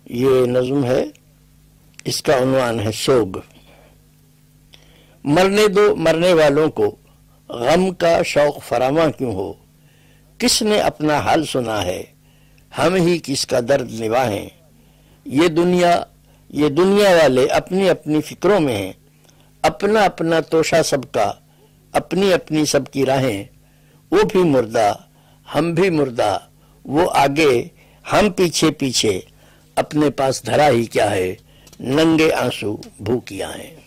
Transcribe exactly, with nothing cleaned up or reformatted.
ये नज़्म है, इसका उन्वान है सोग। मरने दो मरने वालों को, गम का शौक फरामा क्यों हो। किसने अपना हाल सुना है, हम ही किसका दर्द निभाएं। ये दुनिया ये दुनिया वाले अपनी अपनी फिक्रों में हैं, अपना अपना तोशा सबका, अपनी अपनी सबकी राहें। वो भी मुर्दा हम भी मुर्दा, वो आगे हम पीछे पीछे, अपने पास धरा ही क्या है, नंगे आंसू भूख आए।